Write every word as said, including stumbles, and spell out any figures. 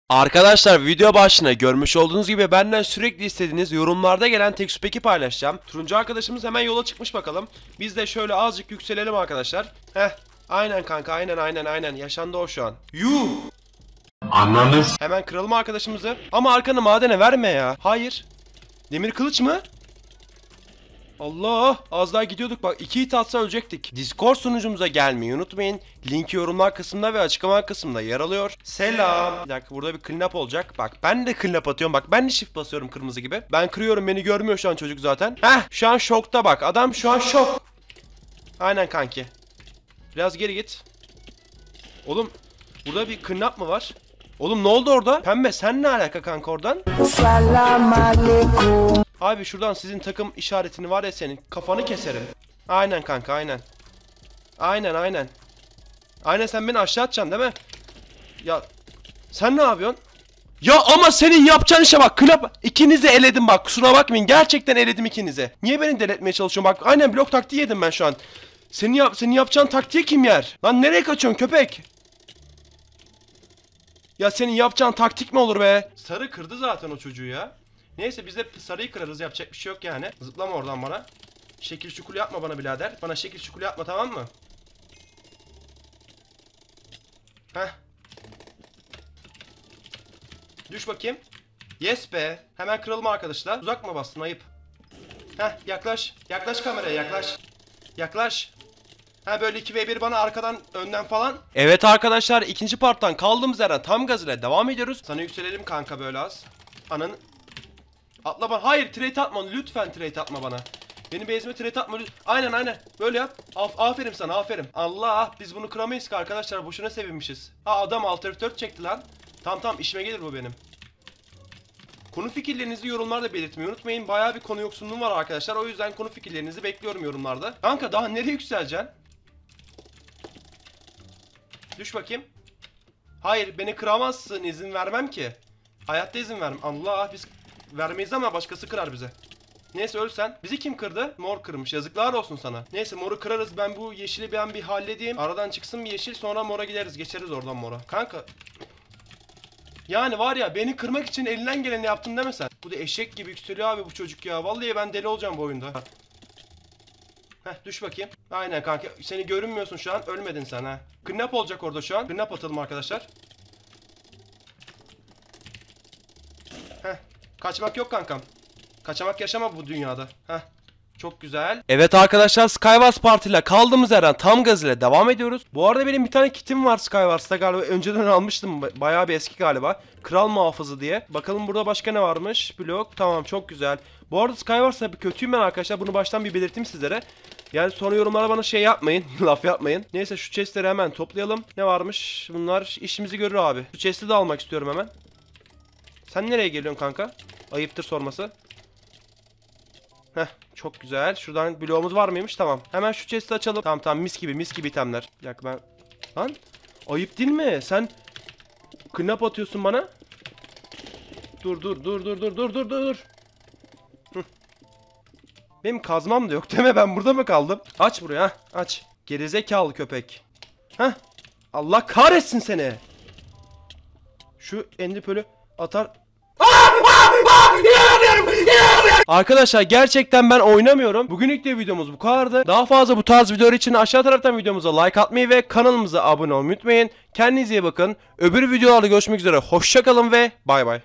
Arkadaşlar video başına görmüş olduğunuz gibi benden sürekli istediğiniz yorumlarda gelen tek peki paylaşacağım. Turuncu arkadaşımız hemen yola çıkmış bakalım. Biz de şöyle azıcık yükselelim arkadaşlar. Heh. Aynen kanka aynen aynen aynen. Yaşandı o şu an. Yuh. Anladınız. Hemen kıralım arkadaşımızı. Ama arkanı madene verme ya. Hayır. Demir kılıç mı? Allah, az daha gidiyorduk bak, iki hit atsa ölecektik. Discord sunucumuza gelmeyi unutmayın. Linki yorumlar kısmında ve açıklama kısmında yer alıyor. Selam. Bir dakika, burada bir clean up olacak. Bak ben de clean up atıyorum, bak ben de shift basıyorum kırmızı gibi. Ben kırıyorum, beni görmüyor şu an çocuk zaten. Heh, şu an şokta bak, adam şu an şok. Aynen kanki. Biraz geri git. Oğlum burada bir clean up mı var? Oğlum ne oldu orada? Pembe sen ne alaka kanka oradan? Selam aleyküm. Abi şuradan sizin takım işaretini var ya senin. Kafanı keserim. Aynen kanka aynen. Aynen aynen. Aynen, sen beni aşağı atacaksın değil mi? Ya sen ne yapıyorsun? Ya ama senin yapacağın işe bak. Klap ikinizi eledim bak. Kusura bakmayın. Gerçekten eledim ikinizi. Niye beni deletmeye çalışıyorsun? Bak aynen blok taktiği yedim ben şu an. Senin, yap senin yapacağın taktiği kim yer? Lan nereye kaçıyorsun köpek? Ya senin yapacağın taktik mi olur be? Sarı kırdı zaten o çocuğu ya. Neyse biz de sarıyı kırarız, yapacak bir şey yok yani. Zıplama oradan bana. Şekil şukul yapma bana birader. Bana şekil şukul yapma, tamam mı? Heh. Düş bakayım. Yes be. Hemen kıralım arkadaşlar. Uzak mı bastın, ayıp. Heh, yaklaş. Yaklaş kameraya, yaklaş. Yaklaş. Ha böyle iki ve bir bana arkadan önden falan. Evet arkadaşlar, ikinci parttan kaldığımız yerden tam gaz ile devam ediyoruz. Sana yükselelim kanka böyle az. Ananı. Atla bana. Hayır, trade atma. Lütfen trade atma bana. Benim base'ime trade atma. Aynen aynen. Böyle yap. Af aferin sana, aferin. Allah, biz bunu kıramayız ki arkadaşlar. Boşuna sevinmişiz. Ha adam alt F dört çekti lan. Tamam tamam, işime gelir bu benim. Konu fikirlerinizi yorumlarda belirtmeyi unutmayın. Bayağı bir konu yoksunluğum var arkadaşlar. O yüzden konu fikirlerinizi bekliyorum yorumlarda. Kanka daha nereye yükseleceksin? Düş bakayım. Hayır, beni kıramazsın. İzin vermem ki. Hayatta izin vermem. Allah, biz vermeyiz ama başkası kırar bize. Neyse ölsen. Bizi kim kırdı? Mor kırmış. Yazıklar olsun sana. Neyse moru kırarız. Ben bu yeşili ben bir halledeyim. Aradan çıksın bir yeşil, sonra mora gideriz. Geçeriz oradan mora. Kanka. Yani var ya, beni kırmak için elinden geleni yaptın deme sen. Bu da eşek gibi yükseliyor abi bu çocuk ya. Vallahi ben deli olacağım bu oyunda. Heh, düş bakayım. Aynen kanka. Seni görünmüyorsun şu an. Ölmedin sen ha. Kidnap olacak orada şu an. Kidnap atalım arkadaşlar. Heh. Kaçmak yok kankam. Kaçamak yaşama bu dünyada. Heh. Çok güzel. Evet arkadaşlar, Skywars Party ile kaldığımız yerden tam gaz ile devam ediyoruz. Bu arada benim bir tane kitim var Skywars'ta galiba. Önceden almıştım. Bayağı bir eski galiba. Kral muhafızı diye. Bakalım burada başka ne varmış. Blok. Tamam, çok güzel. Bu arada Skywars'ta bir kötüyüm ben arkadaşlar. Bunu baştan bir belirteyim sizlere. Yani sonra yorumlara bana şey yapmayın. Laf yapmayın. Neyse şu chestleri hemen toplayalım. Ne varmış? Bunlar işimizi görür abi. Şu chest'i de almak istiyorum hemen. Sen nereye geliyorsun kanka? Ayıptır sorması. Heh, çok güzel. Şuradan bloğumuz var mıymış? Tamam. Hemen şu chest'i açalım. Tamam tamam, mis gibi mis gibi itemler. Bir dakika ben... Lan ayıp değil mi? Sen knap atıyorsun bana. Dur dur dur dur dur dur dur dur. Hı. Benim kazmam da yok değil mi? Ben burada mı kaldım? Aç buraya, ha. Aç. Gerizekalı köpek. Heh. Allah kahretsin seni. Şu endipölü atar. Arkadaşlar gerçekten ben oynamıyorum. Bugünlük de videomuz bu kadardı. Daha fazla bu tarz videolar için aşağı taraftan videomuza like atmayı ve kanalımıza abone olmayı unutmayın. Kendinize iyi bakın. Öbür videolarda görüşmek üzere. Hoşça kalın ve bay bay.